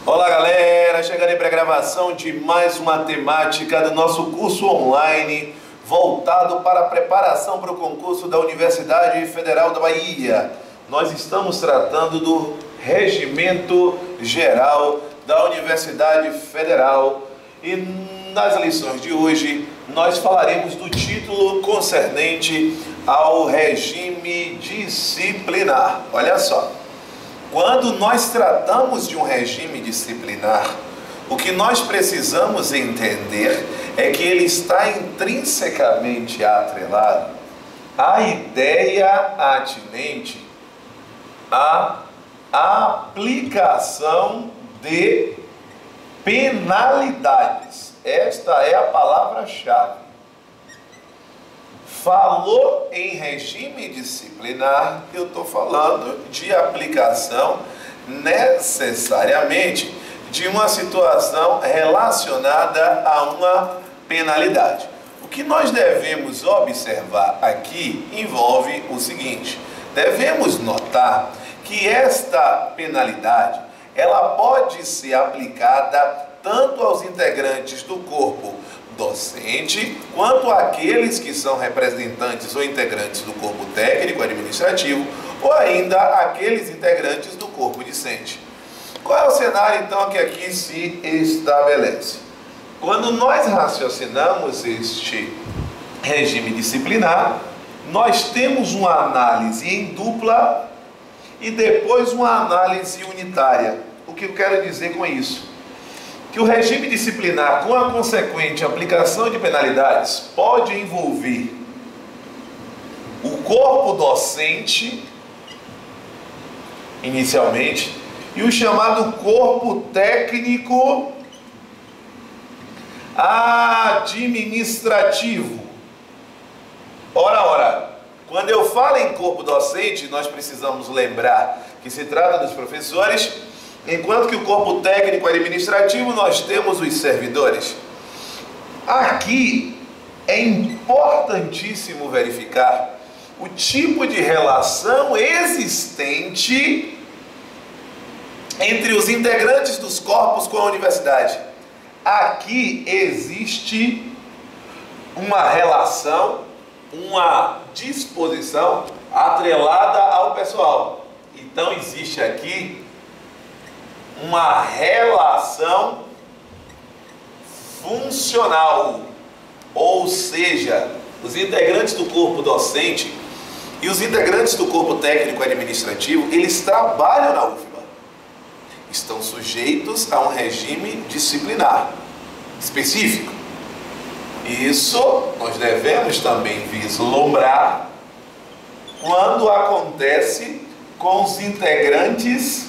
Olá galera, chegando aí para a gravação de mais uma temática do nosso curso online voltado para a preparação para o concurso da Universidade Federal da Bahia. Nós estamos tratando do Regimento Geral da Universidade Federal e nas lições de hoje nós falaremos do título concernente ao regime disciplinar. Olha só. Quando nós tratamos de um regime disciplinar, o que nós precisamos entender é que ele está intrinsecamente atrelado à ideia atinente à aplicação de penalidades. Esta é a palavra-chave. Falou em regime disciplinar, eu estou falando de aplicação necessariamente de uma situação relacionada a uma penalidade. O que nós devemos observar aqui envolve o seguinte: devemos notar que esta penalidade ela pode ser aplicada tanto aos integrantes do corpo docente, quanto àqueles que são representantes ou integrantes do corpo técnico administrativo, ou ainda aqueles integrantes do corpo discente. Qual é o cenário então que aqui se estabelece? Quando nós raciocinamos este regime disciplinar, nós temos uma análise em dupla e depois uma análise unitária. O que eu quero dizer com isso? Que o regime disciplinar, com a consequente aplicação de penalidades, pode envolver o corpo docente, inicialmente, e o chamado corpo técnico administrativo. Ora, quando eu falo em corpo docente, nós precisamos lembrar que se trata dos professores, enquanto que o corpo técnico administrativo nós temos os servidores. Aqui é importantíssimo verificar o tipo de relação existente entre os integrantes dos corpos com a universidade. Aqui existe uma relação, uma disposição atrelada ao pessoal. Então existe aqui uma relação funcional, ou seja, os integrantes do corpo docente e os integrantes do corpo técnico administrativo, eles trabalham na UFBA, estão sujeitos a um regime disciplinar específico. Isso nós devemos também vislumbrar quando acontece com os integrantes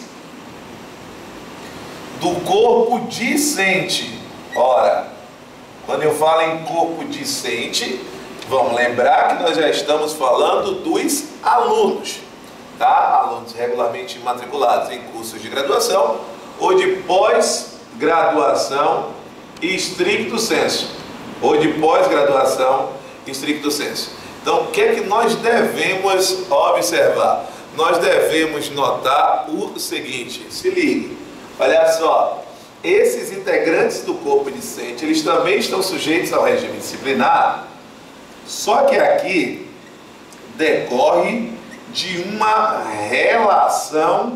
do corpo discente. Ora, quando eu falo em corpo discente, vamos lembrar que nós já estamos falando dos alunos, tá? Alunos regularmente matriculados em cursos de graduação ou de pós-graduação estricto sensu, ou de pós-graduação estricto sensu. Então, o que é que nós devemos observar? Nós devemos notar o seguinte, se ligue. Olha só, esses integrantes do corpo discente, eles também estão sujeitos ao regime disciplinar, só que aqui decorre de uma relação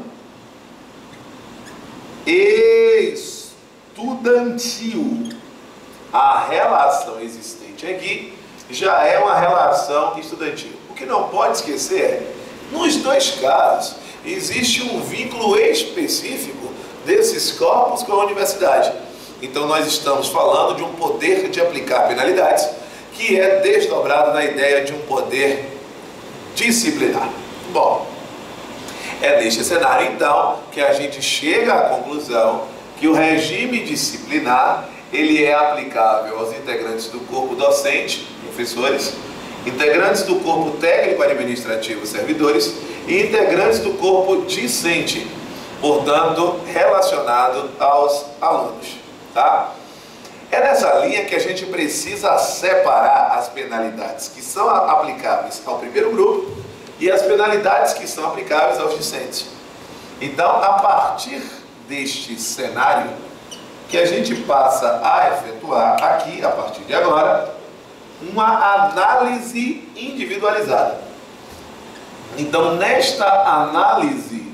estudantil. A relação existente aqui já é uma relação estudantil. O que não pode esquecer é, nos dois casos, existe um vínculo específico desses corpos com a universidade. Então nós estamos falando de um poder de aplicar penalidades que é desdobrado na ideia de um poder disciplinar. Bom, é neste cenário então que a gente chega à conclusão que o regime disciplinar ele é aplicável aos integrantes do corpo docente, professores, integrantes do corpo técnico administrativo, servidores, e integrantes do corpo discente, portanto, relacionado aos alunos, tá? É nessa linha que a gente precisa separar as penalidades que são aplicáveis ao primeiro grupo e as penalidades que são aplicáveis aos discentes. Então, a partir deste cenário que a gente passa a efetuar aqui, a partir de agora, uma análise individualizada. Então, nesta análise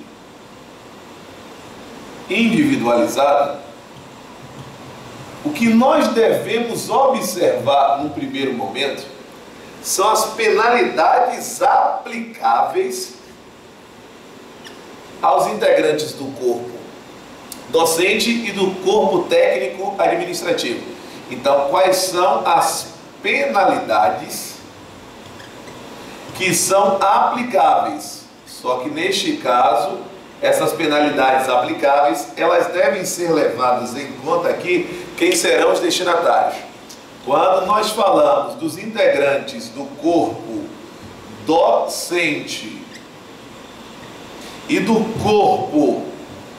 individualizada, o que nós devemos observar no primeiro momento são as penalidades aplicáveis aos integrantes do corpo docente e do corpo técnico administrativo. Então, quais são as penalidades que são aplicáveis? Só que neste caso, essas penalidades aplicáveis, elas devem ser levadas em conta aqui quem serão os destinatários. Quando nós falamos dos integrantes do corpo docente e do corpo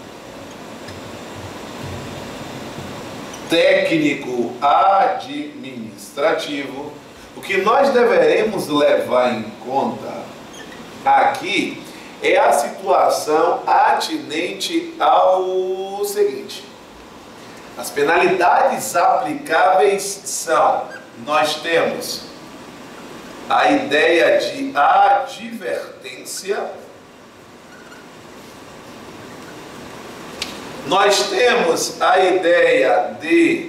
técnico administrativo, o que nós deveremos levar em conta aqui é a situação atinente ao seguinte: as penalidades aplicáveis são, nós temos a ideia de advertência, nós temos a ideia de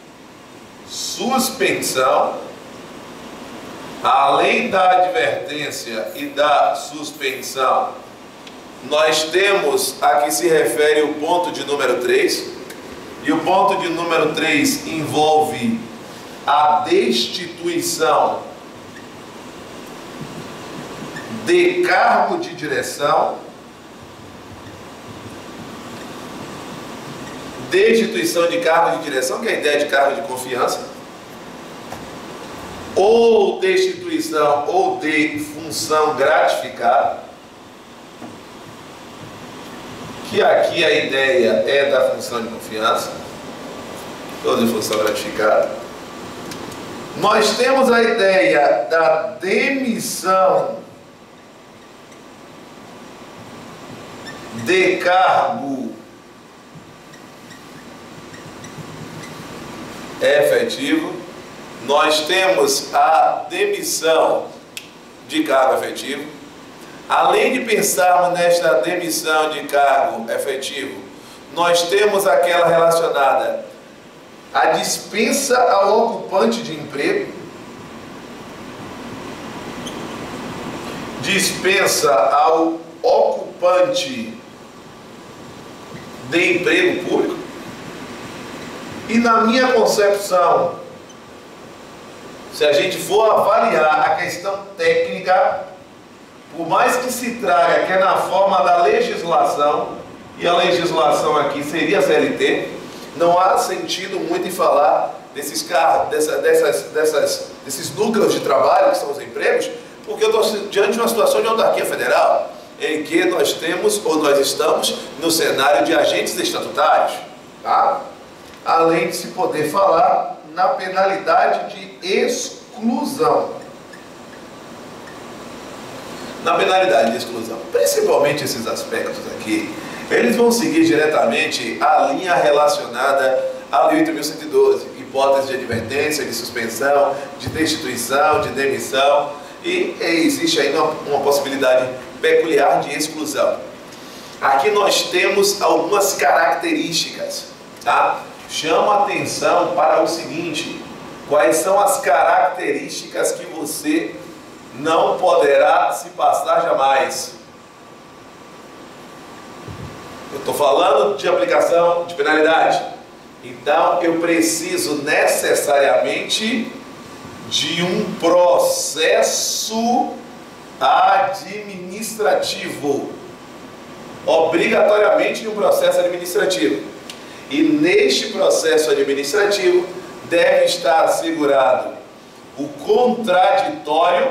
suspensão. Além da advertência e da suspensão, nós temos a que se refere o ponto de número 3, e o ponto de número 3 envolve a destituição de cargo de direção, destituição de cargo de direção, que é a ideia de cargo de confiança, ou destituição ou de função gratificada, que aqui a ideia é da função de confiança, ou de função gratificada. Nós temos a ideia da demissão de cargo efetivo. Nós temos a demissão de cargo efetivo. Além de pensarmos nesta demissão de cargo efetivo, nós temos aquela relacionada à dispensa ao ocupante de emprego, dispensa ao ocupante de emprego público. E na minha concepção, se a gente for avaliar a questão técnica, por mais que se traga que é na forma da legislação, e a legislação aqui seria a CLT, não há sentido muito em falar desses cargos, desses núcleos de trabalho que são os empregos, porque eu estou diante de uma situação de autarquia federal, em que nós temos, ou nós estamos, no cenário de agentes estatutários, tá? Além de se poder falar na penalidade de exclusão. Na penalidade de exclusão, principalmente esses aspectos aqui, eles vão seguir diretamente a linha relacionada à Lei 8.112, hipótese de advertência, de suspensão, de destituição, de demissão, e existe ainda uma possibilidade peculiar de exclusão. Aqui nós temos algumas características, tá? Chamo a atenção para o seguinte: quais são as características que você não poderá se passar jamais? Eu estou falando de aplicação de penalidade, então eu preciso necessariamente de um processo administrativo, obrigatoriamente de um processo administrativo. E neste processo administrativo deve estar assegurado o contraditório.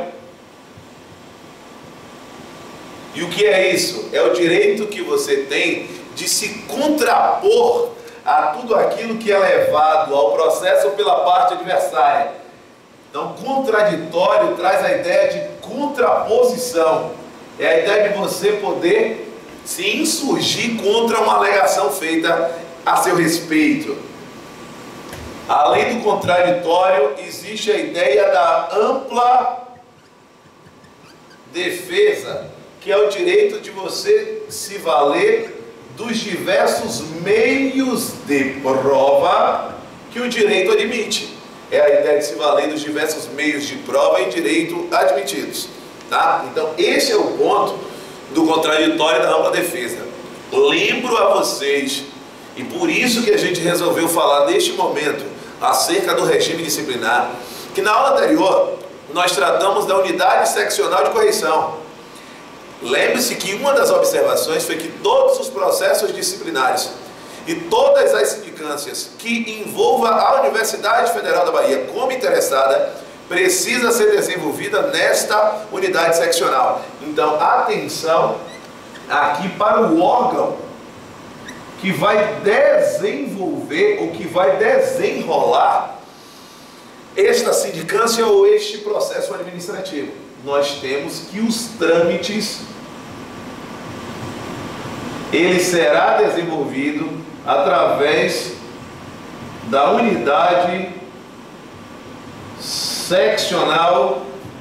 E o que é isso? É o direito que você tem de se contrapor a tudo aquilo que é levado ao processo pela parte adversária. Então, contraditório traz a ideia de contraposição. É a ideia de você poder se insurgir contra uma alegação feita a seu respeito. Além do contraditório, existe a ideia da ampla defesa, que é o direito de você se valer dos diversos meios de prova que o direito admite. É a ideia de se valer dos diversos meios de prova em direito admitidos, tá? Então esse é o ponto do contraditório e da ampla defesa. Lembro a vocês, e por isso que a gente resolveu falar neste momento acerca do regime disciplinar, que na aula anterior nós tratamos da unidade seccional de correição. Lembre-se que uma das observações foi que todos os processos disciplinares e todas as sindicâncias que envolvam a Universidade Federal da Bahia como interessada precisa ser desenvolvida nesta unidade seccional. Então, atenção aqui para o órgão que vai desenvolver ou que vai desenrolar esta sindicância ou este processo administrativo. Nós temos que os trâmites, ele será desenvolvido através da unidade seccional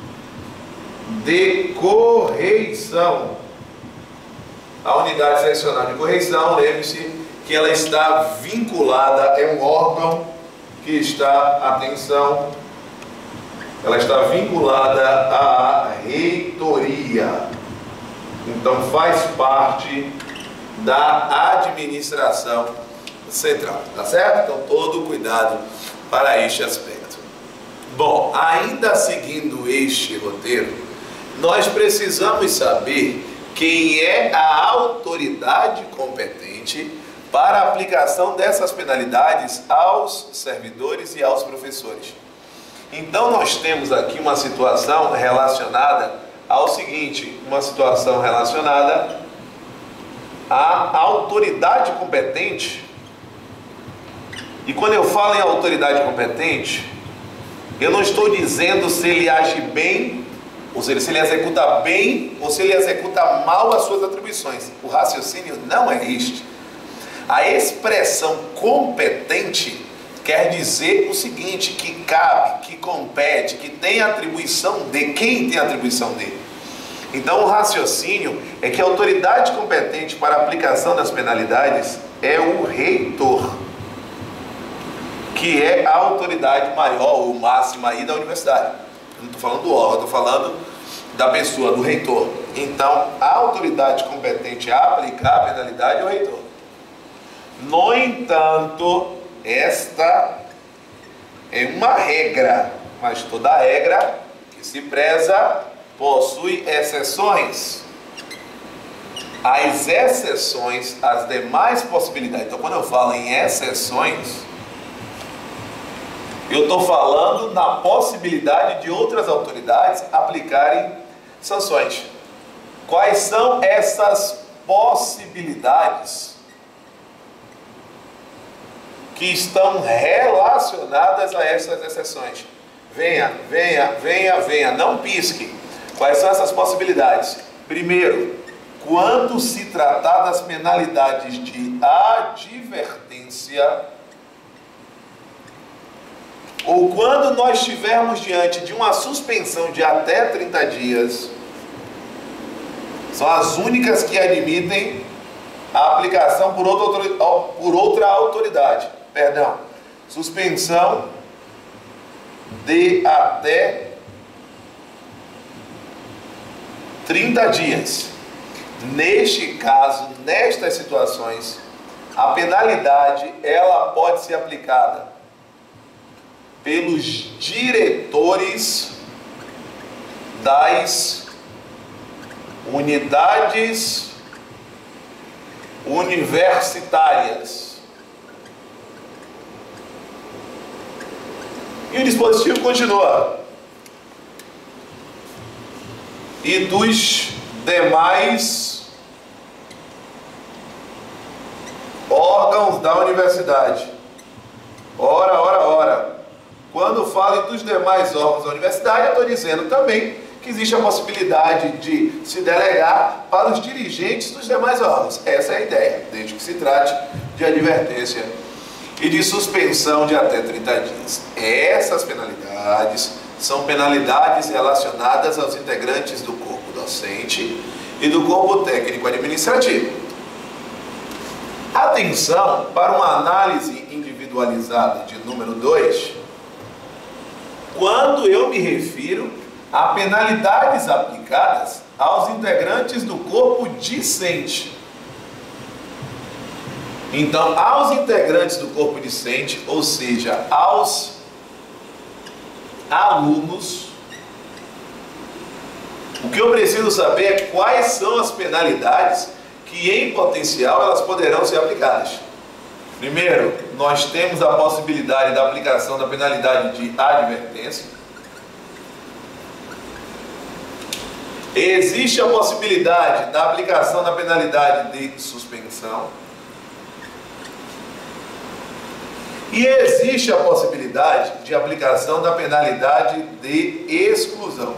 de correição. A unidade seccional de correição, lembre-se que ela está vinculada, é um órgão que está, atenção, ela está vinculada à reitoria. Então faz parte da administração central, tá certo? Então todo cuidado para este aspecto. Bom, ainda seguindo este roteiro, nós precisamos saber quem é a autoridade competente para a aplicação dessas penalidades aos servidores e aos professores. Então nós temos aqui uma situação relacionada ao seguinte, uma situação relacionada à autoridade competente. E quando eu falo em autoridade competente, eu não estou dizendo se ele age bem, ou seja, se ele executa bem ou se ele executa mal as suas atribuições. O raciocínio não é este. A expressão competente quer dizer o seguinte, que cabe, que compete, que tem atribuição de quem tem atribuição dele. Então o raciocínio é que a autoridade competente para a aplicação das penalidades é o reitor, que é a autoridade maior ou máxima aí da universidade. Eu não estou falando do órgão, estou falando da pessoa, do reitor. Então a autoridade competente a aplicar a penalidade é o reitor. No entanto, esta é uma regra, mas toda regra que se preza possui exceções. As exceções, as demais possibilidades. Então, quando eu falo em exceções, eu estou falando na possibilidade de outras autoridades aplicarem sanções. Quais são essas possibilidades que estão relacionadas a essas exceções? Venha, venha, venha, venha, não pisque. Quais são essas possibilidades? Primeiro, quando se tratar das penalidades de advertência, ou quando nós estivermos diante de uma suspensão de até 30 dias, são as únicas que admitem a aplicação por outra autoridade. Perdão, suspensão de até 30 dias. Neste caso, nestas situações, a penalidade ela pode ser aplicada pelos diretores das unidades universitárias. E o dispositivo continua. E dos demais órgãos da universidade. Ora. Quando falo dos demais órgãos da universidade, eu estou dizendo também que existe a possibilidade de se delegar para os dirigentes dos demais órgãos. Essa é a ideia, desde que se trate de advertência e de suspensão de até 30 dias. Essas penalidades são penalidades relacionadas aos integrantes do corpo docente e do corpo técnico administrativo. Atenção para uma análise individualizada de número 2, quando eu me refiro a penalidades aplicadas aos integrantes do corpo discente. Então, aos integrantes do corpo discente, ou seja, aos alunos, o que eu preciso saber é quais são as penalidades que em potencial elas poderão ser aplicadas. Primeiro, nós temos a possibilidade da aplicação da penalidade de advertência. Existe a possibilidade da aplicação da penalidade de suspensão. E existe a possibilidade de aplicação da penalidade de exclusão.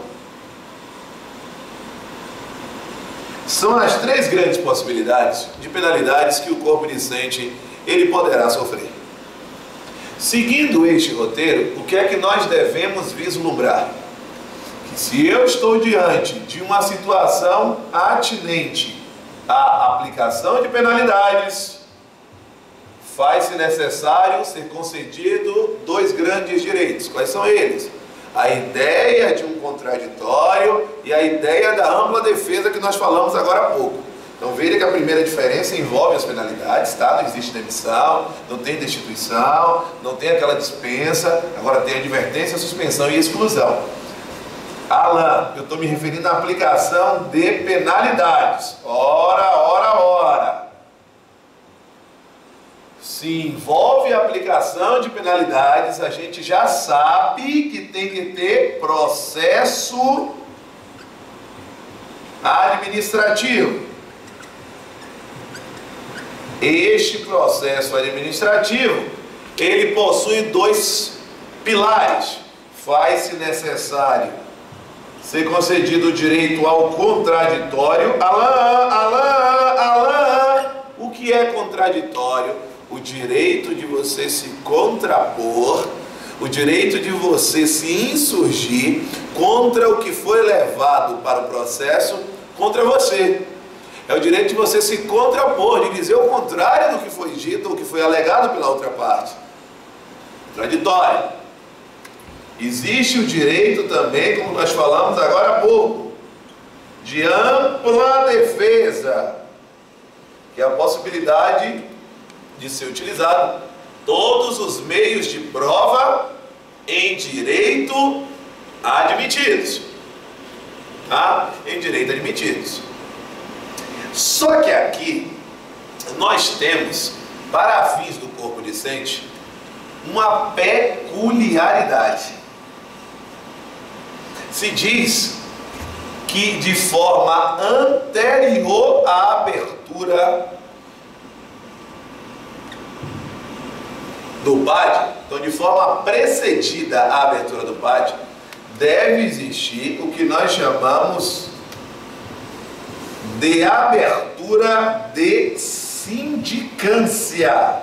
São as 3 grandes possibilidades de penalidades que o corpo discente ele poderá sofrer. Seguindo este roteiro, o que é que nós devemos vislumbrar? Que se eu estou diante de uma situação atinente à aplicação de penalidades, faz-se necessário ser concedido 2 grandes direitos. Quais são eles? A ideia de um contraditório e a ideia da ampla defesa que nós falamos agora há pouco. Então veja que a primeira diferença envolve as penalidades, tá? Não existe demissão, não tem destituição, não tem aquela dispensa, agora tem advertência, suspensão e exclusão. Alan, eu estou me referindo à aplicação de penalidades. Ora. Se envolve a aplicação de penalidades, a gente já sabe que tem que ter processo administrativo. Este processo administrativo, ele possui 2 pilares. Faz-se necessário ser concedido o direito ao contraditório. Alan, o que é contraditório? O direito de você se contrapor, o direito de você se insurgir contra o que foi levado para o processo contra você. É o direito de você se contrapor, de dizer o contrário do que foi dito ou que foi alegado pela outra parte. Contraditório. Existe o direito também, como nós falamos agora há pouco, de ampla defesa, que é a possibilidade de ser utilizado todos os meios de prova em direito admitidos. Tá? Em direito admitidos. Só que aqui nós temos, para fins do corpo discente, uma peculiaridade. Se diz que de forma anterior à abertura do PAD, então de forma precedida à abertura do PAD, deve existir o que nós chamamos de abertura de sindicância.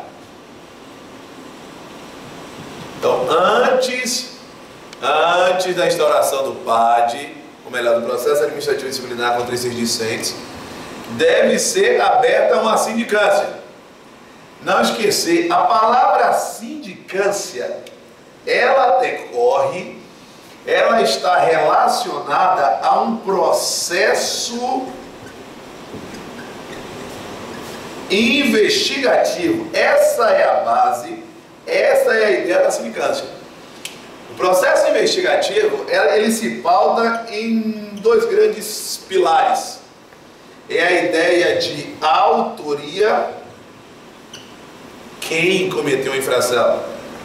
Então, antes da instauração do PAD, ou melhor, do processo administrativo disciplinar contra esses discentes, deve ser aberta uma sindicância. Não esquecer, a palavra sindicância, ela está relacionada a um processo investigativo. Essa é a base, essa é a ideia da sindicância. O processo investigativo, ele se pauta em 2 grandes pilares. É a ideia de autoria, quem cometeu a infração,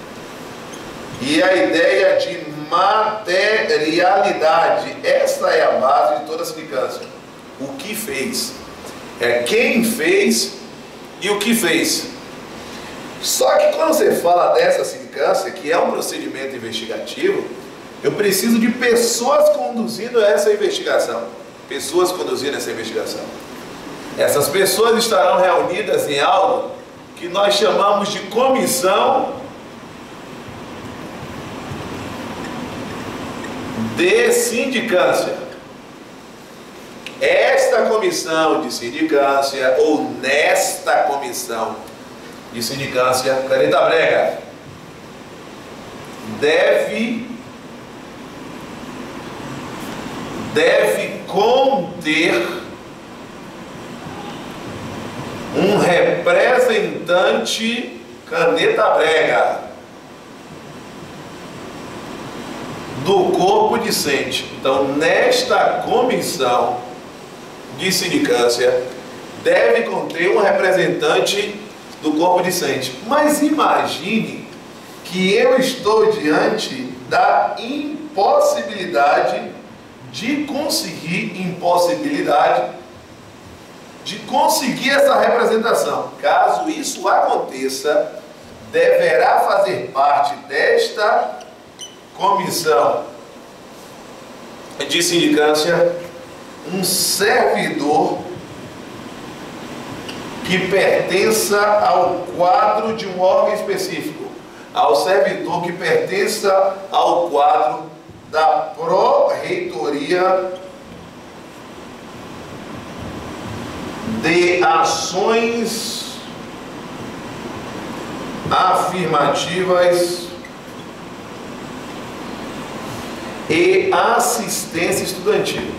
e a ideia de materialidade. Essa é a base de toda a sindicância. O que fez? É quem fez e o que fez. Só que quando você fala dessa sindicância, que é um procedimento investigativo, Eu preciso de pessoas conduzindo essa investigação. Pessoas conduzindo essa investigação. Essas pessoas estarão reunidas em algo que nós chamamos de comissão de sindicância. Esta comissão de sindicância, ou nesta comissão de sindicância, caneta brega, deve conter um representante, caneta brega, do corpo discente. Então, nesta comissão de sindicância, deve conter um representante do corpo discente. Mas imagine que eu estou diante da impossibilidade de conseguir essa representação. Caso isso aconteça, deverá fazer parte desta comissão de sindicância um servidor que pertença ao quadro de um órgão específico, ao servidor que pertença ao quadro da Pró-Reitoria de Ações Afirmativas e Assistência Estudantil.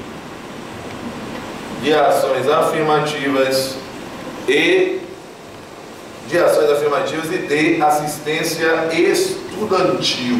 De ações afirmativas e de assistência estudantil.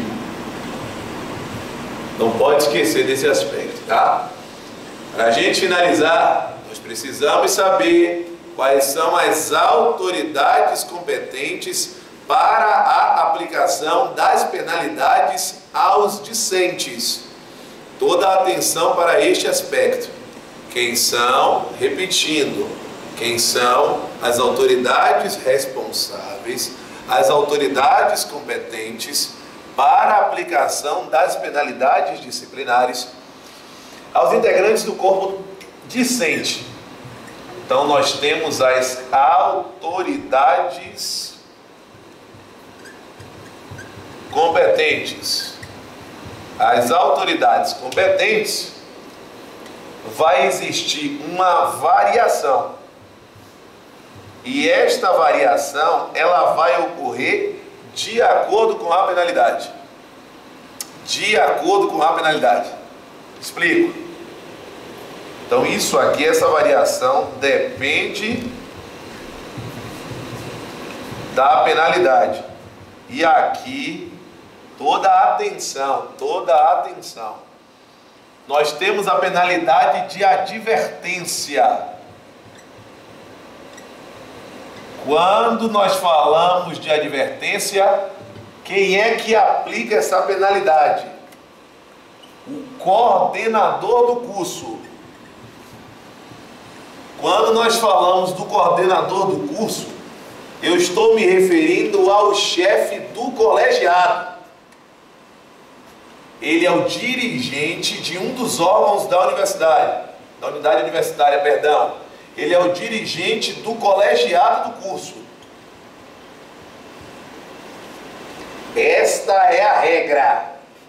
Não pode esquecer desse aspecto, tá? Para a gente finalizar, nós precisamos saber quais são as autoridades competentes para a aplicação das penalidades aos discentes. Toda a atenção para este aspecto. Quem são, repetindo, quem são as autoridades responsáveis, as autoridades competentes para a aplicação das penalidades disciplinares aos integrantes do corpo discente. Então nós temos as autoridades competentes. As autoridades competentes, vai existir uma variação. E esta variação, ela vai ocorrer de acordo com a penalidade. De acordo com a penalidade. Explico. Então isso aqui, essa variação depende da penalidade. E aqui, toda a atenção. Nós temos a penalidade de advertência. Quando nós falamos de advertência, quem é que aplica essa penalidade? O coordenador do curso. Quando nós falamos do coordenador do curso, eu estou me referindo ao chefe do colegiado. Ele é o dirigente de um dos órgãos da universidade, da unidade universitária, perdão. Ele é o dirigente do colegiado do curso. Esta é a regra.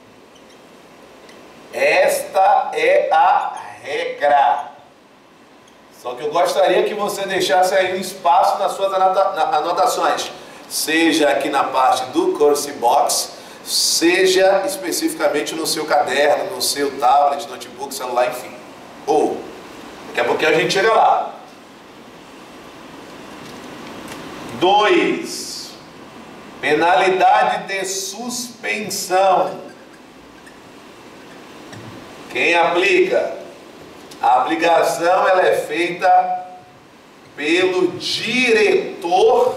Esta é a regra. Só que eu gostaria que você deixasse aí um espaço nas suas anotações. Seja aqui na parte do Course Box, seja especificamente no seu caderno, no seu tablet, notebook, celular, enfim. Ou, daqui a pouquinho a gente chega lá. 2. Penalidade de suspensão. Quem aplica? A aplicação ela é feita pelo diretor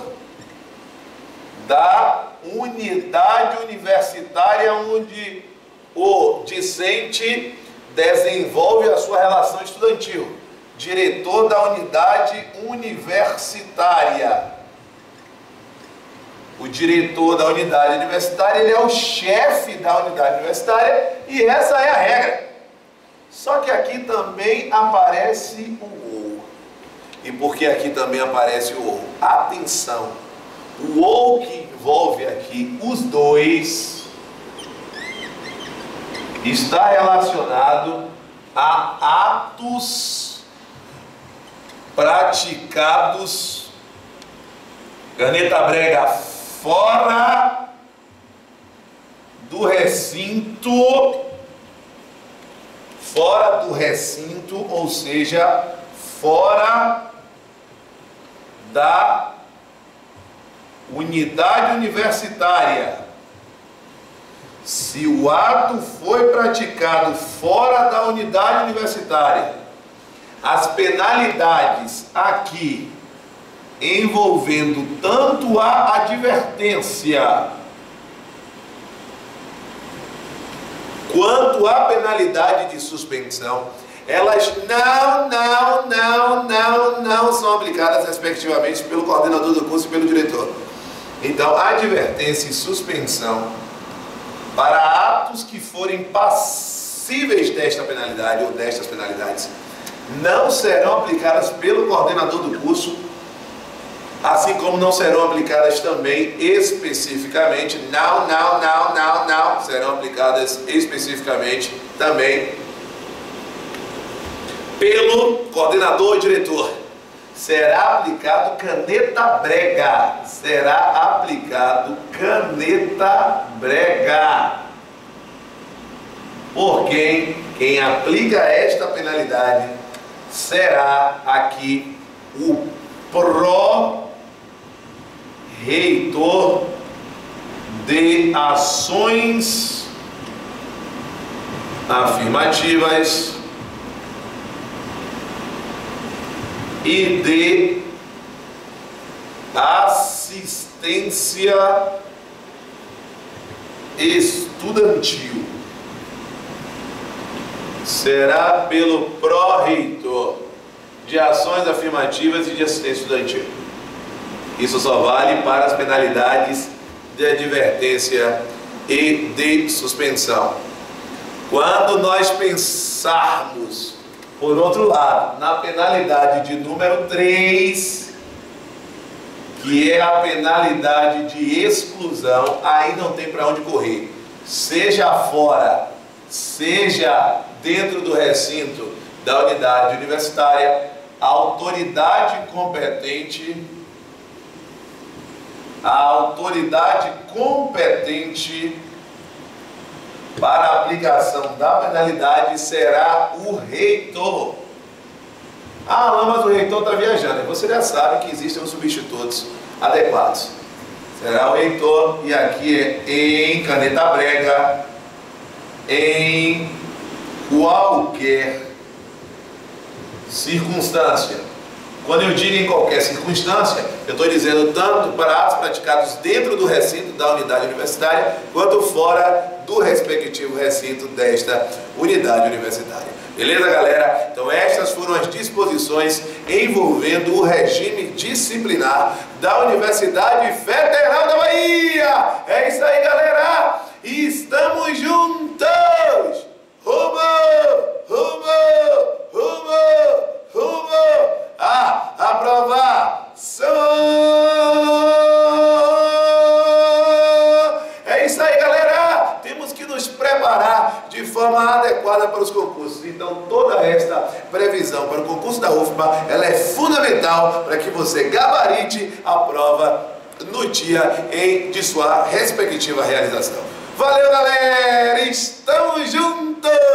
da unidade universitária onde o discente desenvolve a sua relação estudantil. Diretor da unidade universitária. O diretor da unidade universitária, ele é o chefe da unidade universitária E essa é a regra. Só que aqui também aparece o ou. E por que aqui também aparece o ou? Atenção! O ou que envolve aqui os dois está relacionado a atos praticados, caneta brega, fora do recinto, ou seja, fora da unidade universitária. Se o ato foi praticado fora da unidade universitária, as penalidades aqui envolvendo tanto a advertência quanto a penalidade de suspensão, elas não são aplicadas respectivamente pelo coordenador do curso e pelo diretor. Então, advertência e suspensão para atos que forem passíveis desta penalidade ou destas penalidades não serão aplicadas pelo coordenador do curso, assim como não serão aplicadas também especificamente, serão aplicadas especificamente também pelo coordenador e diretor. Será aplicado caneta brega. Será aplicado caneta brega. Por quem? Quem aplica esta penalidade será aqui o pró-reitor de ações afirmativas e de assistência estudantil. Será pelo pró-reitor de ações afirmativas e de assistência estudantil. Isso só vale para as penalidades de advertência e de suspensão. Quando nós pensarmos, por outro lado, na penalidade de número 3, que é a penalidade de exclusão, aí não tem para onde correr. Seja fora, seja dentro do recinto da unidade universitária, a autoridade competente para a aplicação da penalidade será o reitor. Ah, mas o reitor está viajando. Você já sabe que existem os substitutos adequados. Será o reitor, e aqui é em caneta brega, em qualquer circunstância. Quando eu digo em qualquer circunstância, eu estou dizendo tanto para atos praticados dentro do recinto da unidade universitária, quanto fora do respectivo recinto desta unidade universitária. Beleza, galera? Então estas foram as disposições envolvendo o regime disciplinar da Universidade Federal da Bahia. É isso aí, galera! Estamos juntos! Rumo a aprovação! É isso aí, galera! Temos que nos preparar de forma adequada para os concursos. Então, toda esta previsão para o concurso da UFBA, ela é fundamental para que você gabarite a prova no dia de sua respectiva realização. Valeu, galera! Estamos juntos!